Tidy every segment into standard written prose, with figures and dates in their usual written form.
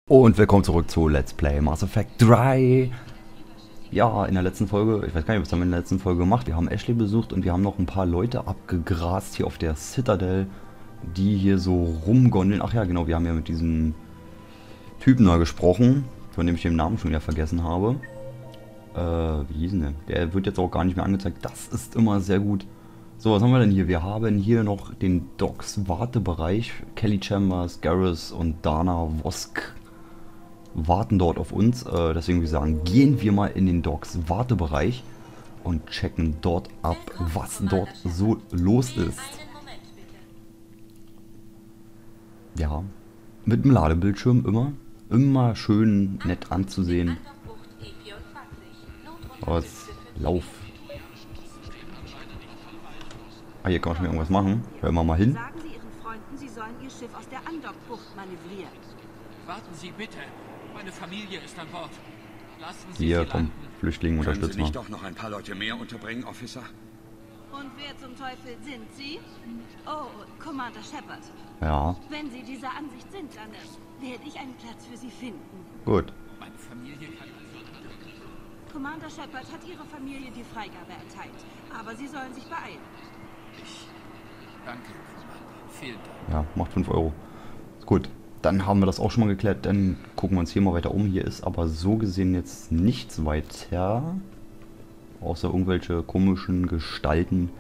Und willkommen zurück zu Let's Play Mass Effect 3. Ja, in der letzten Folge, ich weiß gar nicht, was haben wir in der letzten Folge gemacht. Wir haben Ashley besucht und wir haben noch ein paar Leute abgegrast hier auf der Citadel, die hier so rumgondeln. Ach ja, genau, wir haben ja mit diesem Typen da gesprochen, von dem ich den Namen schon wieder vergessen habe. Wie hieß denn der? Der wird jetzt auch gar nicht mehr angezeigt. Das ist immer sehr gut. So, was haben wir denn hier? Wir haben hier noch den Docks Wartebereich. Kelly Chambers, Garrus und Dana Vosk warten dort auf uns. Deswegen würde ich sagen, gehen wir mal in den Docks Wartebereich und checken dort ab, was dort so los ist. Ja, mit dem Ladebildschirm immer schön nett anzusehen. Was? Lauf. Ah, hier kann man schon irgendwas machen. Hören wir mal hin. Sagen Sie Ihren Freunden, Sie sollen Ihr Schiff aus der Andockbucht manövrieren. Warten Sie bitte. Meine Familie ist an Bord. Lassen Sie Hier, sie komm, landen. Flüchtlinge Können Sie unterstützen nicht wir. doch noch ein paar Leute mehr unterbringen, Officer? Und wer zum Teufel sind Sie? Oh, Commander Shepard. Ja, Wenn Sie dieser Ansicht sind, dann werde ich einen Platz für Sie finden. gut. Meine Familie kann... Commander Shepard hat Ihrer Familie die Freigabe erteilt, aber Sie sollen sich beeilen. Danke, Commander. Vielen Dank. Ja, macht 5 Euro. Gut, dann haben wir das auch schon mal geklärt. Dann gucken wir uns hier mal weiter um. Hier ist aber so gesehen jetzt nichts weiter. Außer irgendwelche komischen Gestalten.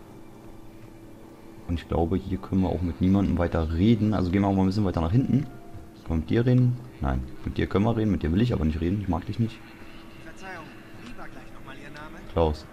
Und ich glaube, hier können wir auch mit niemandem weiter reden. Also gehen wir mal ein bisschen weiter nach hinten. Können wir mit dir reden? Nein, mit dir können wir reden. Mit dir will ich aber nicht reden. Ich mag dich nicht. Verzeihung, wie war gleich nochmal Ihr Name? Klaus.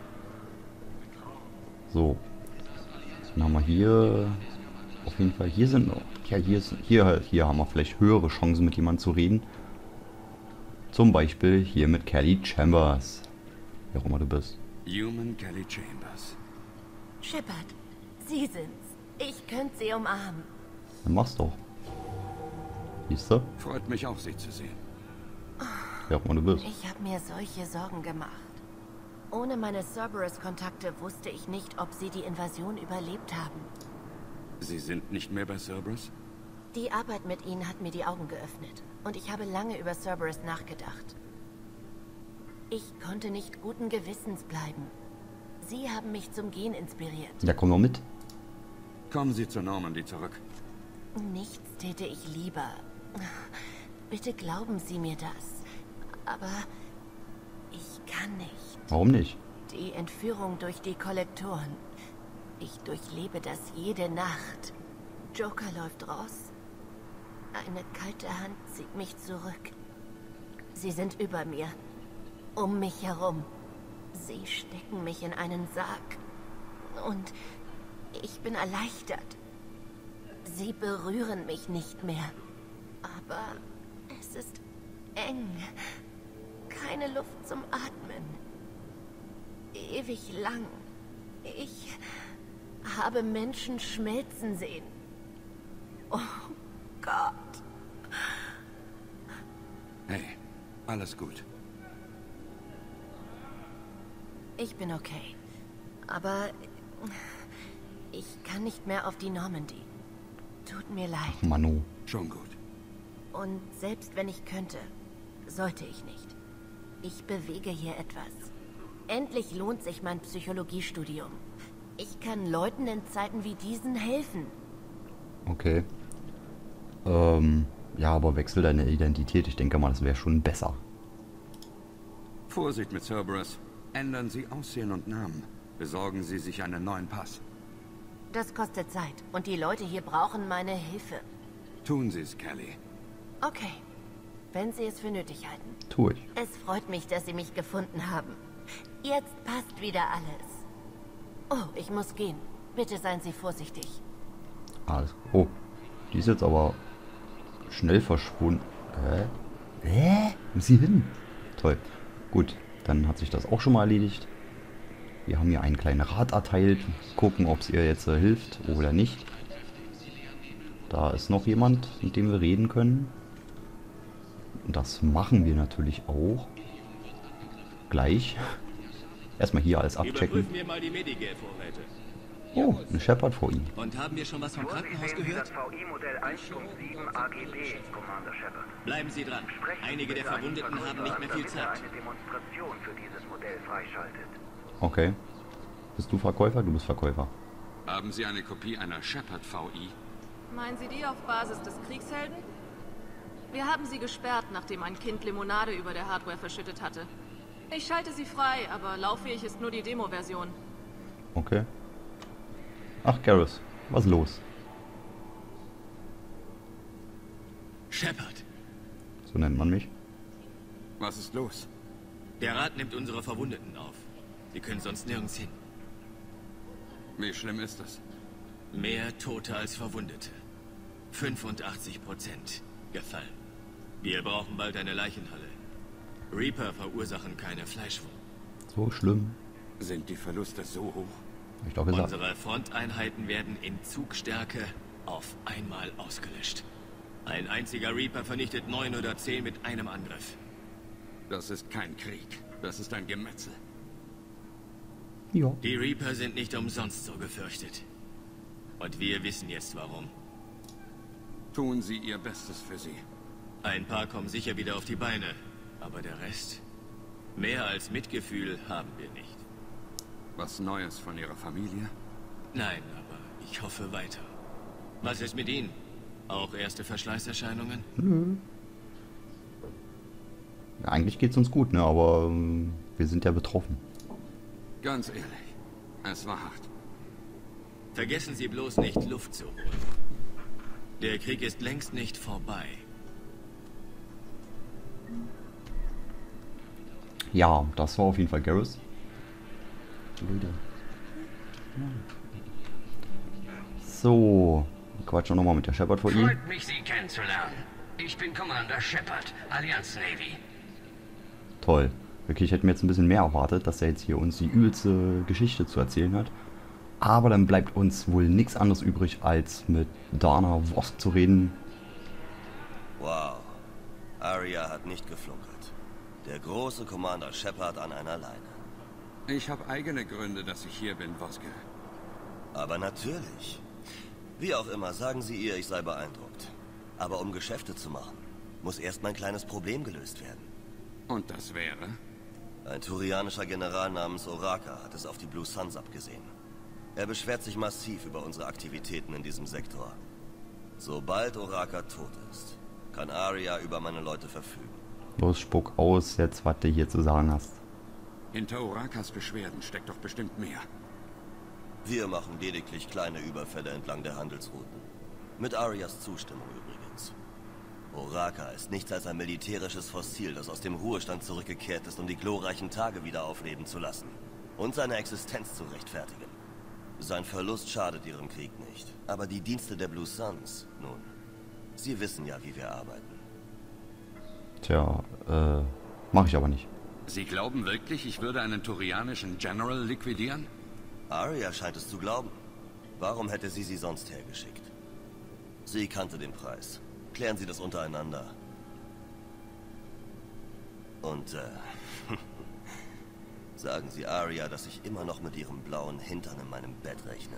So. Dann haben wir hier auf jeden Fall, hier sind noch, ja, hier haben wir vielleicht höhere Chancen mit jemandem zu reden. Zum Beispiel hier mit Kelly Chambers. Wer auch immer du bist. Human Kelly Chambers. Shepard, Sie sind's. Ich könnte Sie umarmen. Dann mach's doch. Siehst du? Freut mich auch, Sie zu sehen. Wer auch immer du bist. Ich habe mir solche Sorgen gemacht. Ohne meine Cerberus-Kontakte wusste ich nicht, ob Sie die Invasion überlebt haben. Sie sind nicht mehr bei Cerberus? Die Arbeit mit Ihnen hat mir die Augen geöffnet. Und ich habe lange über Cerberus nachgedacht. Ich konnte nicht guten Gewissens bleiben. Sie haben mich zum Gehen inspiriert. Ja, komm doch mit. Kommen Sie zur Normandy zurück. Nichts täte ich lieber. Bitte glauben Sie mir das. Aber ich kann nicht. Warum nicht? Die Entführung durch die Kollektoren. Ich durchlebe das jede Nacht. Joker läuft raus. Eine kalte Hand zieht mich zurück. Sie sind über mir. Um mich herum. Sie stecken mich in einen Sarg. Und ich bin erleichtert. Sie berühren mich nicht mehr. Aber es ist eng. Keine Luft zum Atmen. Ewig lang. Ich habe Menschen schmelzen sehen. Oh Gott. Hey, alles gut. Ich bin okay. Aber ich kann nicht mehr auf die Normandy. Tut mir leid. Manu. Schon gut. Und selbst wenn ich könnte, sollte ich nicht. Ich bewege hier etwas. Endlich lohnt sich mein Psychologiestudium. Ich kann Leuten in Zeiten wie diesen helfen. Okay. Ja, aber wechsel deine Identität. Ich denke mal, das wäre schon besser. Vorsicht mit Cerberus. Ändern Sie Aussehen und Namen. Besorgen Sie sich einen neuen Pass. Das kostet Zeit. Und die Leute hier brauchen meine Hilfe. Tun Sie es, Kelly. Okay. Wenn Sie es für nötig halten. Tu ich. Es freut mich, dass Sie mich gefunden haben. Jetzt passt wieder alles. Oh, ich muss gehen. Bitte seien Sie vorsichtig. Alles. Oh, die ist jetzt aber schnell verschwunden. Wo ist sie hin? Toll. Gut, dann hat sich das auch schon mal erledigt. Wir haben ihr einen kleinen Rat erteilt. Gucken, ob es ihr jetzt hilft oder nicht. Da ist noch jemand, mit dem wir reden können. Und das machen wir natürlich auch. Gleich. Erstmal hier alles abchecken. Überprüfen wir mal die Medigel-Vorräte. Oh, ein Shepard vor ihm. Und haben wir schon was vom Krankenhaus gehört? VI-Modell 1.7 AGB, Commander Shepard. Bleiben Sie dran. Einige der Verwundeten haben nicht mehr viel Zeit. eine Demonstration für dieses Modell freischaltet. Okay. Bist du Verkäufer? Du bist Verkäufer. Haben Sie eine Kopie einer Shepard VI? Meinen Sie die auf Basis des Kriegshelden? Wir haben sie gesperrt, nachdem ein Kind Limonade über der Hardware verschüttet hatte. Ich schalte sie frei, aber lauffähig ist nur die Demo-Version. Okay. Ach, Garrus, was ist los? Shepard, So nennt man mich. Was ist los? der Rat nimmt unsere Verwundeten auf. Sie können sonst nirgends hin. Wie schlimm ist das? Mehr Tote als Verwundete. 85% gefallen. Wir brauchen bald eine Leichenhalle. Reaper verursachen keine Fleischwunden. So schlimm. Sind die Verluste so hoch? Hab ich doch gesagt. Unsere Fronteinheiten werden in Zugstärke auf einmal ausgelöscht. Ein einziger Reaper vernichtet 9 oder 10 mit einem Angriff. Das ist kein Krieg. Das ist ein Gemetzel. Ja. Die Reaper sind nicht umsonst so gefürchtet. Und wir wissen jetzt warum. Tun Sie Ihr Bestes für sie. Ein paar kommen sicher wieder auf die Beine. Aber der Rest? Mehr als Mitgefühl haben wir nicht. Was Neues von Ihrer Familie? Nein, aber ich hoffe weiter. Was ist mit Ihnen? Auch erste Verschleißerscheinungen? Nö. Ja, eigentlich geht's uns gut, ne? Aber wir sind ja betroffen. Ganz ehrlich, es war hart. Vergessen Sie bloß nicht, Luft zu holen. Der Krieg ist längst nicht vorbei. Ja, das war auf jeden Fall Garrus. So, quatschen wir nochmal mit der Shepard vor ihm. Freut mich, Sie kennenzulernen. Ich bin Commander Shepard, Allianz Navy. Toll. Wirklich, ich hätte mir jetzt ein bisschen mehr erwartet, dass er jetzt hier uns die übelste Geschichte zu erzählen hat. Aber dann bleibt uns wohl nichts anderes übrig, als mit Dana Vosk zu reden. Wow. Aria hat nicht geflunkert. Der große Commander Shepard an einer Leine. Ich habe eigene Gründe, dass ich hier bin, Voske. Aber natürlich. Wie auch immer, sagen Sie ihr, ich sei beeindruckt. Aber um Geschäfte zu machen, muss erst mein kleines Problem gelöst werden. Und das wäre? Ein turianischer General namens Oraka hat es auf die Blue Suns abgesehen. Er beschwert sich massiv über unsere Aktivitäten in diesem Sektor. Sobald Oraka tot ist, kann Aria über meine Leute verfügen. Los, spuck aus jetzt, was du hier zu sagen hast. Hinter Orakas Beschwerden steckt doch bestimmt mehr. Wir machen lediglich kleine Überfälle entlang der Handelsrouten. Mit Arias Zustimmung übrigens. Oraka ist nichts als ein militärisches Fossil, das aus dem Ruhestand zurückgekehrt ist, um die glorreichen Tage wieder aufleben zu lassen. Und seine Existenz zu rechtfertigen. Sein Verlust schadet ihrem Krieg nicht. Aber die Dienste der Blue Suns, nun, sie wissen ja, wie wir arbeiten. Tja, mach ich aber nicht. Sie glauben wirklich, ich würde einen turianischen General liquidieren? Aria scheint es zu glauben. Warum hätte sie sonst hergeschickt? Sie kannte den Preis. Klären Sie das untereinander. Und, sagen Sie Aria, dass ich immer noch mit ihrem blauen Hintern in meinem Bett rechne.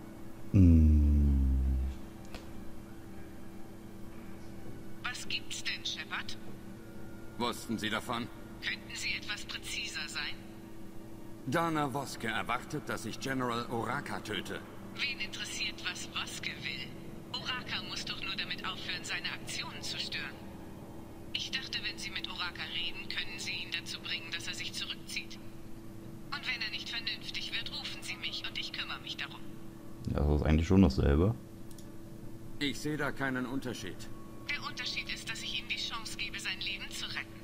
Was gibt's denn, Shepard? Wussten Sie davon? Könnten Sie etwas präziser sein? Dana Voske erwartet, dass ich General Oraka töte. Wen interessiert, was Voske will? Oraka muss doch nur damit aufhören, seine Aktionen zu stören. Ich dachte, wenn Sie mit Oraka reden, können Sie ihn dazu bringen, dass er sich zurückzieht. Und wenn er nicht vernünftig wird, rufen Sie mich und ich kümmere mich darum. Ja, das ist eigentlich schon dasselbe. Ich sehe da keinen Unterschied. Der Unterschied ist, dass ich ihm die Chance gebe, sein Leben zu retten.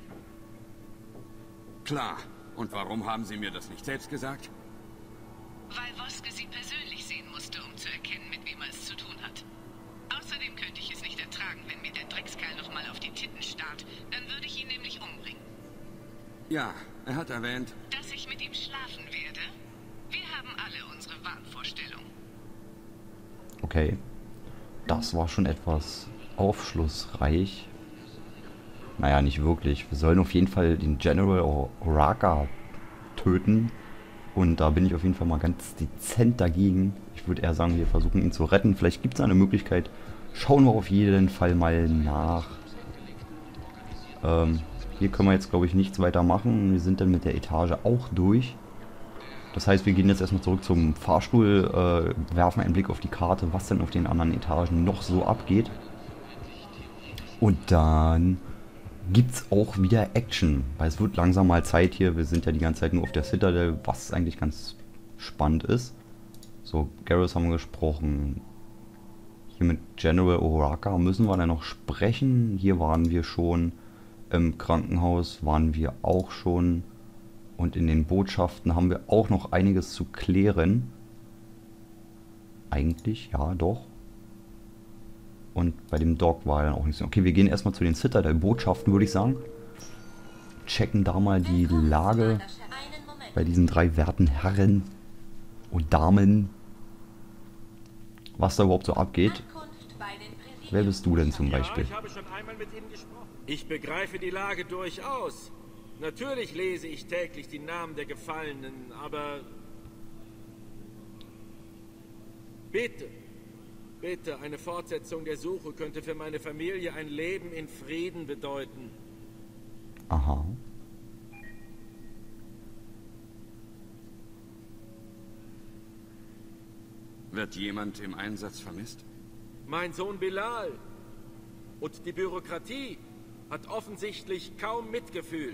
Klar. Und warum haben Sie mir das nicht selbst gesagt? Weil Voske Sie persönlich sehen musste, um zu erkennen, mit wem er es zu tun hat. Außerdem könnte ich es nicht ertragen, wenn mir der Dreckskerl nochmal auf die Titten starrt. Dann würde ich ihn nämlich umbringen. Ja, er hat erwähnt, dass ich mit ihm schlafen werde? Wir haben alle unsere Wahnvorstellungen. Okay. Das war schon etwas aufschlussreich. Naja, nicht wirklich. Wir sollen auf jeden Fall den General Oraka töten. Und da bin ich auf jeden Fall mal ganz dezent dagegen. Ich würde eher sagen, wir versuchen ihn zu retten. Vielleicht gibt es eine Möglichkeit. Schauen wir auf jeden Fall mal nach. Hier können wir jetzt, glaube ich, nichts weiter machen. Wir sind dann mit der Etage auch durch. Das heißt, wir gehen jetzt erstmal zurück zum Fahrstuhl, werfen einen Blick auf die Karte, was denn auf den anderen Etagen noch so abgeht. Und dann gibt es auch wieder Action, weil es wird langsam mal Zeit hier. Wir sind ja die ganze Zeit nur auf der Citadel, was eigentlich ganz spannend ist. So, Garrus haben wir gesprochen. Hier mit General Oraka müssen wir dann noch sprechen. Hier waren wir schon. Im Krankenhaus waren wir auch schon. Und in den Botschaften haben wir auch noch einiges zu klären. Eigentlich, ja, doch. Und bei dem Doc war dann auch nichts. Okay, wir gehen erstmal zu den Citadel-Botschaften, würde ich sagen. Checken da mal die Lage bei diesen 3 werten Herren und Damen. Was da überhaupt so abgeht. Wer bist du denn zum Beispiel? Ich habe schon einmal mit Ihnen gesprochen. Ich begreife die Lage durchaus. Natürlich lese ich täglich die Namen der Gefallenen, aber... Bitte, eine Fortsetzung der Suche könnte für meine Familie ein Leben in Frieden bedeuten. Aha. Wird jemand im Einsatz vermisst? Mein Sohn Bilal. Und die Bürokratie hat offensichtlich kaum Mitgefühl.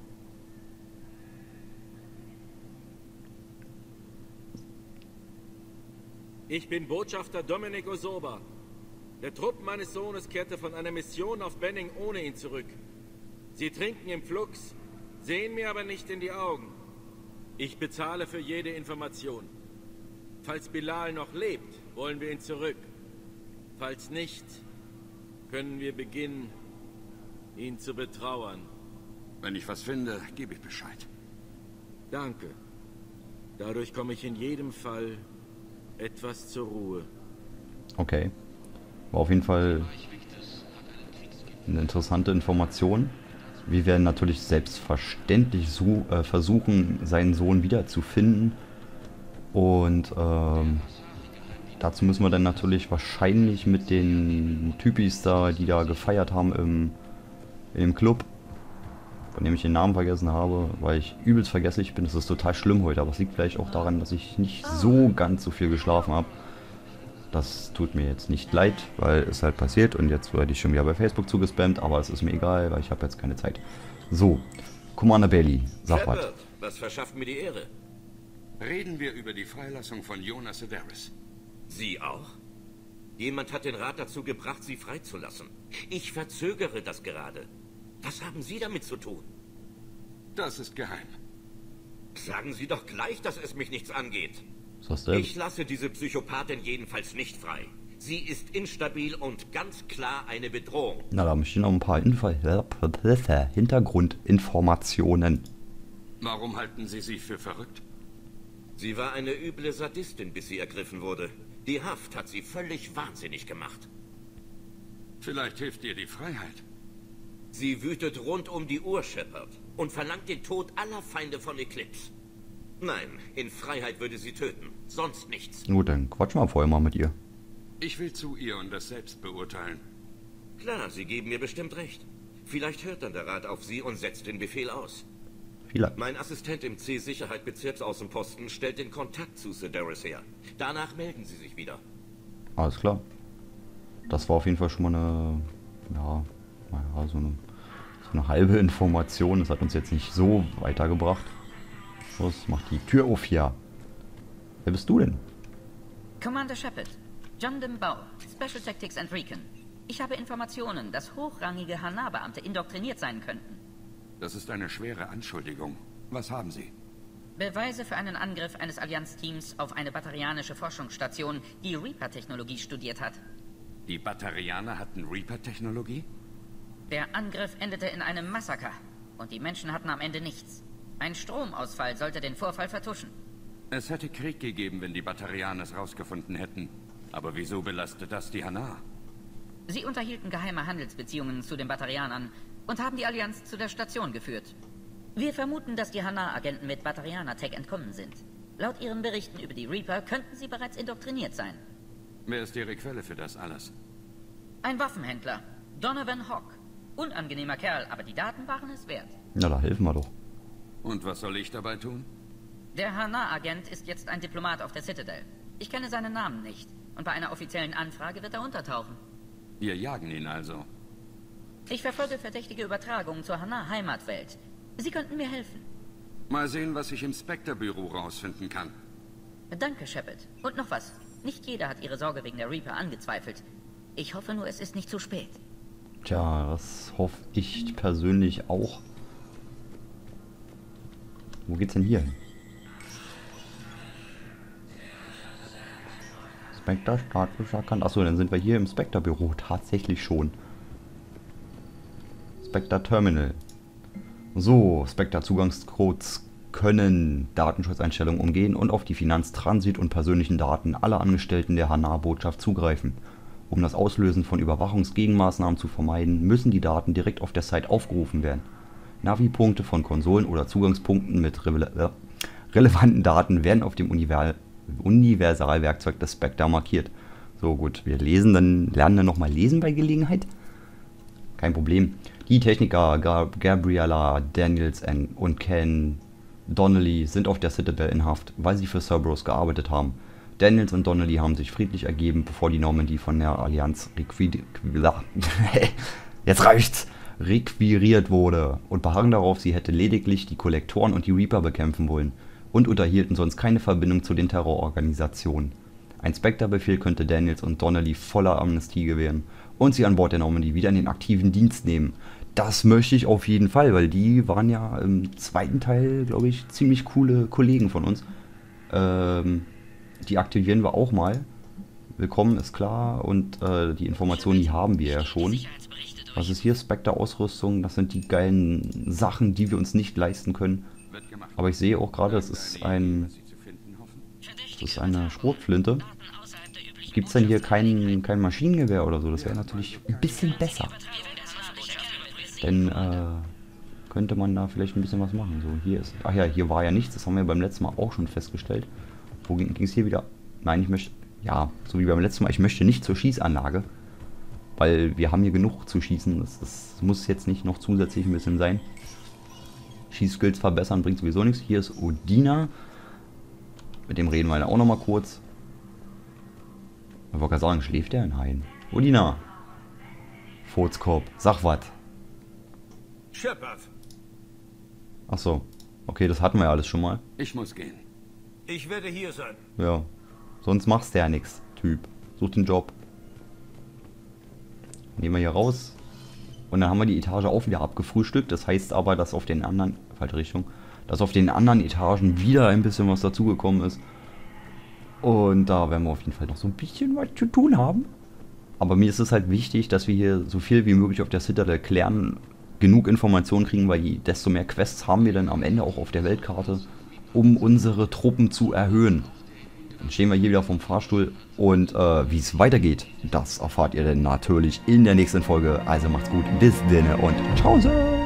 Ich bin Botschafter Dominic Osoba. Der Trupp meines Sohnes kehrte von einer Mission auf Benning ohne ihn zurück. Sie trinken im Flux, sehen mir aber nicht in die Augen. Ich bezahle für jede Information. Falls Bilal noch lebt, wollen wir ihn zurück. Falls nicht, können wir beginnen, ihn zu betrauern. Wenn ich was finde, gebe ich Bescheid. Danke. Dadurch komme ich in jedem Fall etwas zur Ruhe. Okay. War auf jeden Fall eine interessante Information. Wir werden natürlich selbstverständlich versuchen, seinen Sohn wiederzufinden. Und dazu müssen wir dann natürlich wahrscheinlich mit den Typis da, die da gefeiert haben in dem Club, von dem ich den Namen vergessen habe, weil ich übelst vergesslich bin. Das ist total schlimm heute, aber es liegt vielleicht auch daran, dass ich nicht so ganz so viel geschlafen habe. Das tut mir jetzt nicht leid, weil es halt passiert und jetzt werde ich schon wieder bei Facebook zugespammt, aber es ist mir egal, weil ich habe jetzt keine Zeit. So, Commander Bailey, sag was. Was verschafft mir die Ehre? Reden wir über die Freilassung von Jonas Sedaris. Sie auch? Jemand hat den Rat dazu gebracht, Sie freizulassen. Ich verzögere das gerade. Was haben Sie damit zu tun? Das ist geheim. Sagen Sie doch gleich, dass es mich nichts angeht. Was denn? Ich lasse diese Psychopathin jedenfalls nicht frei. Sie ist instabil und ganz klar eine Bedrohung. Na, da möchte ich noch ein paar Hintergrundinformationen. Warum halten Sie sie für verrückt? Sie war eine üble Sadistin, bis sie ergriffen wurde. Die Haft hat sie völlig wahnsinnig gemacht. Vielleicht hilft ihr die Freiheit. Sie wütet rund um die Uhr, Shepard, und verlangt den Tod aller Feinde von Eclipse. Nein, in Freiheit würde sie töten, sonst nichts. Gut, dann quatschen wir vorher mal mit ihr. Ich will zu ihr und das selbst beurteilen. Klar, Sie geben mir bestimmt recht. Vielleicht hört dann der Rat auf Sie und setzt den Befehl aus. Vielleicht. Mein Assistent im C-Sicherheit-Bezirksaußenposten stellt den Kontakt zu Sedaris her. Danach melden Sie sich wieder. Alles klar. Das war auf jeden Fall schon mal eine, so eine halbe Information. Das hat uns jetzt nicht so weitergebracht. Los, mach die Tür auf hier. Wer bist du denn? Commander Shepard, John Dimbau, Special Tactics and Recon. Ich habe Informationen, dass hochrangige Hanar-Beamte indoktriniert sein könnten. Das ist eine schwere Anschuldigung. Was haben Sie? Beweise für einen Angriff eines Allianz-Teams auf eine batarianische Forschungsstation, die Reaper-Technologie studiert hat. Die Batarianer hatten Reaper-Technologie? Der Angriff endete in einem Massaker und die Menschen hatten am Ende nichts. Ein Stromausfall sollte den Vorfall vertuschen. Es hätte Krieg gegeben, wenn die Batarianer es rausgefunden hätten. Aber wieso belastet das die Hanar? Sie unterhielten geheime Handelsbeziehungen zu den Batarianern und haben die Allianz zu der Station geführt. Wir vermuten, dass die Hanar-Agenten mit Batarianer-Tech entkommen sind. Laut ihren Berichten über die Reaper könnten sie bereits indoktriniert sein. Wer ist Ihre Quelle für das alles? Ein Waffenhändler. Donovan Hawk. Unangenehmer Kerl, aber die Daten waren es wert. Na, da helfen wir doch. Und was soll ich dabei tun? Der Hanar-Agent ist jetzt ein Diplomat auf der Citadel. Ich kenne seinen Namen nicht. Und bei einer offiziellen Anfrage wird er untertauchen. Wir jagen ihn also. Ich verfolge verdächtige Übertragungen zur Hanar-Heimatwelt. Sie könnten mir helfen. Mal sehen, was ich im Spectre-Büro rausfinden kann. Danke, Shepard. Und noch was. Nicht jeder hat ihre Sorge wegen der Reaper angezweifelt. Ich hoffe nur, es ist nicht zu spät. Tja, das hoffe ich persönlich auch. Wo geht's denn hier hin? Spectre Status erkannt. Achso, dann sind wir hier im Spectre-Büro tatsächlich schon. Spectre Terminal. So, Spectre-Zugangscodes können Datenschutzeinstellungen umgehen und auf die Finanz-, Transit- und persönlichen Daten aller Angestellten der Hanar-Botschaft zugreifen. Um das Auslösen von Überwachungsgegenmaßnahmen zu vermeiden, müssen die Daten direkt auf der Site aufgerufen werden. Navi-Punkte von Konsolen oder Zugangspunkten mit relevanten Daten werden auf dem Universalwerkzeug des Spectre markiert. So gut, wir lernen dann nochmal lesen bei Gelegenheit. Kein Problem. Die Techniker Gabriella Daniels und Ken Donnelly sind auf der Citadel in Haft, weil sie für Cerberus gearbeitet haben. Daniels und Donnelly haben sich friedlich ergeben, bevor die Normandie von der Allianz requiriert wurde und beharren darauf, sie hätte lediglich die Kollektoren und die Reaper bekämpfen wollen und unterhielten sonst keine Verbindung zu den Terrororganisationen. Ein Spectre-Befehl könnte Daniels und Donnelly voller Amnestie gewähren und sie an Bord der Normandie wieder in den aktiven Dienst nehmen. Das möchte ich auf jeden Fall, weil die waren ja im zweiten Teil, glaube ich, ziemlich coole Kollegen von uns. Die aktivieren wir auch mal. Willkommen ist klar und die Informationen, die haben wir ja schon. Was ist hier? Spectre-Ausrüstung, das sind die geilen Sachen, die wir uns nicht leisten können. Aber ich sehe auch gerade, das ist eine Schrotflinte. Gibt es denn hier kein Maschinengewehr oder so? Das wäre natürlich ein bisschen besser. Denn könnte man da vielleicht ein bisschen was machen. So, hier ist. Ach ja, hier war ja nichts. Das haben wir beim letzten Mal auch schon festgestellt. Wo ging es hier wieder? Nein, ich möchte. Ja, so wie beim letzten Mal. Ich möchte nicht zur Schießanlage. Weil wir haben hier genug zu schießen. Das muss jetzt nicht noch zusätzlich ein bisschen sein. Schießskills verbessern bringt sowieso nichts. Hier ist Odina. Mit dem reden wir dann auch nochmal kurz. Ich wollte gerade sagen, schläft der? Nein. Odina. Furzkorb. Sag was. Shepard. Ach so. Okay, das hatten wir ja alles schon mal. Ich muss gehen. Ich werde hier sein. Ja. Sonst machst du ja nichts, Typ. Such den Job. Nehmen wir hier raus. Und dann haben wir die Etage auch wieder abgefrühstückt. Das heißt aber, dass auf den anderen... Falsche Richtung. Dass auf den anderen Etagen wieder ein bisschen was dazugekommen ist. Und da werden wir auf jeden Fall noch so ein bisschen was zu tun haben. Aber mir ist es halt wichtig, dass wir hier so viel wie möglich auf der Citadel klären, genug Informationen kriegen, weil desto mehr Quests haben wir dann am Ende auch auf der Weltkarte, um unsere Truppen zu erhöhen. Dann stehen wir hier wieder vom Fahrstuhl und wie es weitergeht, das erfahrt ihr dann natürlich in der nächsten Folge. Also macht's gut, bis dann und ciao.